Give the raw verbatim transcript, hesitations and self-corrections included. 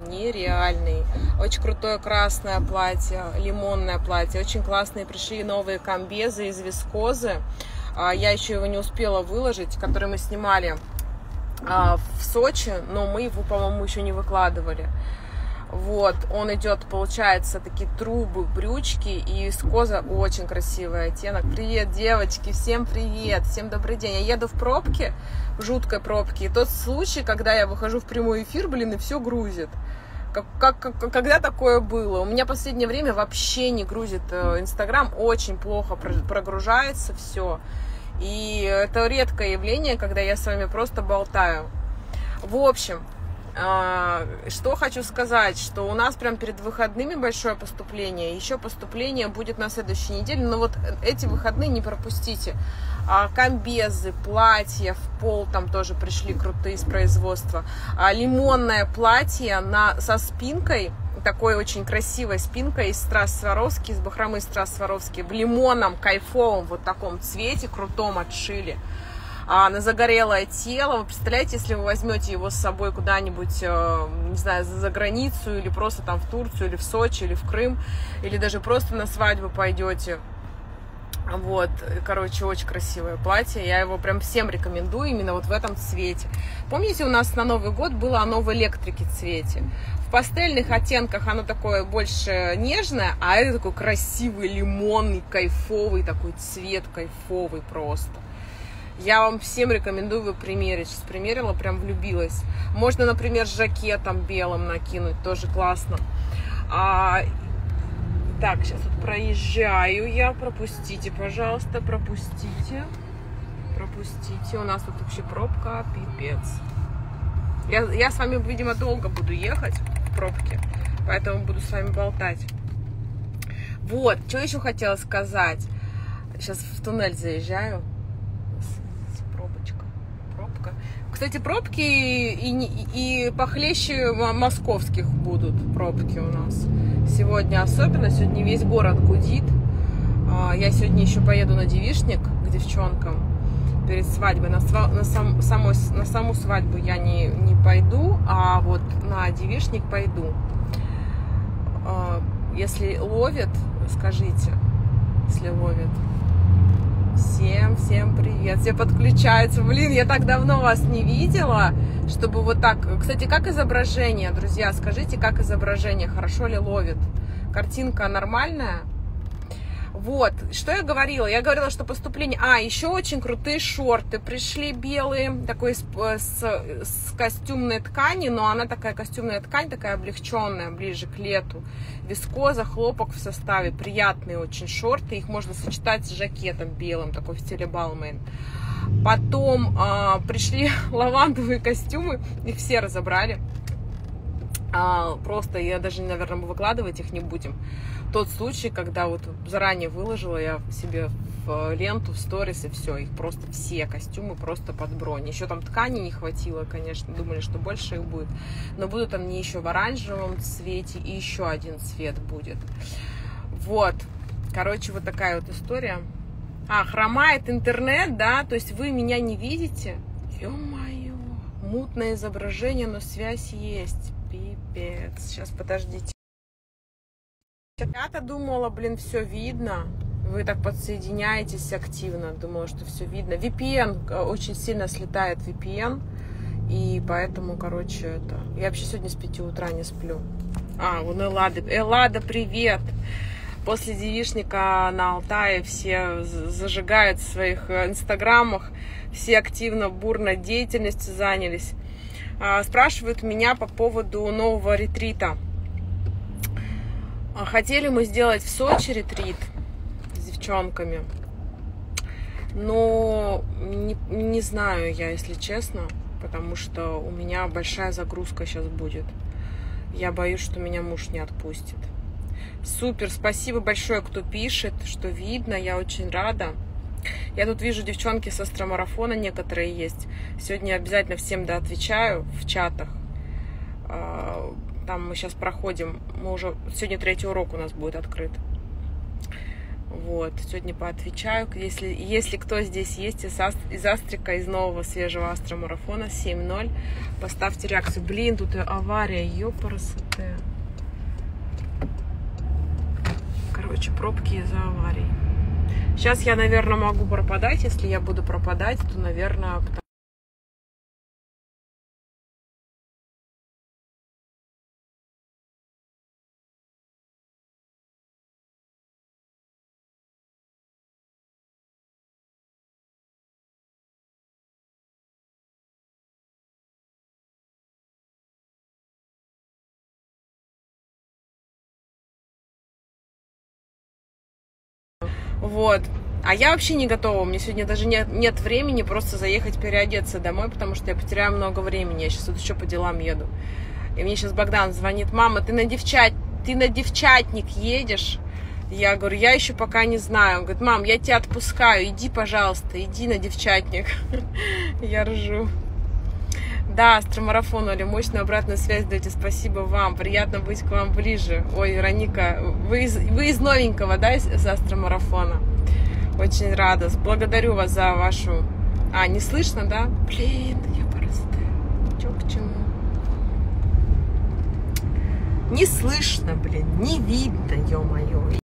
нереальный. Очень крутое красное платье, лимонное платье. Очень классные пришли новые комбезы из вискозы. Я еще его не успела выложить, который мы снимали в Сочи, но мы его, по-моему, еще не выкладывали. Вот, он идет, получается, такие трубы, брючки, и вискоза, очень красивый оттенок. Привет, девочки, всем привет, всем добрый день. Я еду в пробке, в жуткой пробке, и тот случай, когда я выхожу в прямой эфир, блин, и все грузит. Как, как, как, когда такое было? У меня в последнее время вообще не грузит Инстаграм, очень плохо прогружается все. И это редкое явление, когда я с вами просто болтаю. В общем... Что хочу сказать, что у нас прям перед выходными большое поступление, еще поступление будет на следующей неделе, но вот эти выходные не пропустите. Комбезы, платья в пол там тоже пришли крутые из производства. Лимонное платье на, со спинкой, такой очень красивой спинкой из страз Сваровски, из бахромы страз Сваровски, в лимонном, кайфовом вот таком цвете крутом отшили. А на загорелое тело. Вы представляете, если вы возьмете его с собой куда-нибудь, не знаю, за границу, или просто там в Турцию, или в Сочи, или в Крым, или даже просто на свадьбу пойдете. Вот, короче, очень красивое платье. Я его прям всем рекомендую именно вот в этом цвете. Помните, у нас на Новый год было оно в электрике цвете. В пастельных оттенках оно такое больше нежное, а это такой красивый, лимонный, кайфовый такой цвет, кайфовый просто. Я вам всем рекомендую его примерить. Сейчас примерила, прям влюбилась. Можно, например, с жакетом белым накинуть, тоже классно. А, так, сейчас вот проезжаю я. Пропустите, пожалуйста, пропустите. Пропустите. У нас тут вообще пробка, пипец. Я, я с вами, видимо, долго буду ехать в пробке, поэтому буду с вами болтать. Вот, что еще хотела сказать. Сейчас в туннель заезжаю. Кстати, пробки и, и, и похлеще московских будут пробки у нас. Сегодня особенно, сегодня весь город гудит. Я сегодня еще поеду на девичник к девчонкам перед свадьбой. На, сва, на, сам, самой, на саму свадьбу я не, не пойду, а вот на девичник пойду. Если ловят, скажите, если ловят. Всем, всем привет, все подключаются. Блин, я так давно вас не видела, чтобы вот так. Кстати, как изображение, друзья, скажите, как изображение, хорошо ли ловит? Картинка нормальная? Вот, что я говорила? Я говорила, что поступление... А, еще очень крутые шорты пришли белые, такой с, с, с костюмной ткани, но она такая костюмная ткань, такая облегченная, ближе к лету. Вискоза, хлопок в составе, приятные очень шорты, их можно сочетать с жакетом белым, такой в стиле Балмейн. Потом а, пришли лавандовые костюмы, их все разобрали. А, просто я даже, наверное, выкладывать их не будем. Тот случай, когда вот заранее выложила я себе в ленту, в сторис, и все, их просто все костюмы просто под бронь. Еще там ткани не хватило, конечно, думали, что больше их будет, но будут они еще в оранжевом цвете, и еще один цвет будет. Вот, короче, вот такая вот история. А, хромает интернет, да, то есть вы меня не видите? Ё-моё, мутное изображение, но связь есть, пипец. Сейчас, подождите. Я-то думала, блин, все видно. Вы так подсоединяетесь активно. Думала, что все видно. ви пи эн, очень сильно слетает ви пи эн. И поэтому, короче, это... Я вообще сегодня с пяти утра не сплю. А, вон Эллада. Эллада, привет! После девичника на Алтае все зажигают в своих инстаграмах. Все активно, бурно деятельностью занялись. Спрашивают меня по поводу нового ретрита. Хотели мы сделать в Сочи ретрит с девчонками, но не, не знаю я, если честно, потому что у меня большая загрузка сейчас будет. Я боюсь, что меня муж не отпустит. Супер, спасибо большое, кто пишет, что видно, я очень рада. Я тут вижу, девчонки с астромарафона некоторые есть. Сегодня обязательно всем доотвечаю в чатах. Там мы сейчас проходим, мы уже, сегодня третий урок у нас будет открыт. Вот, сегодня поотвечаю. Если, если кто здесь есть из, из Астрика, из нового свежего астромарафона семь ноль, поставьте реакцию. Блин, тут авария, ёпарасоте. Короче, пробки из-за аварии. Сейчас я, наверное, могу пропадать. Если я буду пропадать, то, наверное... Вот. А я вообще не готова. Мне сегодня даже нет, нет времени просто заехать переодеться домой, потому что я потеряю много времени. Я сейчас вот еще по делам еду. И мне сейчас Богдан звонит: мама, ты на девчат, ты на девчатник едешь? Я говорю, я еще пока не знаю. Он говорит, мам, я тебя отпускаю, иди, пожалуйста, иди на девчатник. Я ржу. Да, астромарафон, Оля, мощную обратную связь даете, спасибо вам, приятно быть к вам ближе. Ой, Вероника, вы из, вы из новенького, да, из, из астромарафона? Очень рада, благодарю вас за вашу... А, не слышно, да? Блин, я просто... Чё к чему? Не слышно, блин, не видно, ё-моё.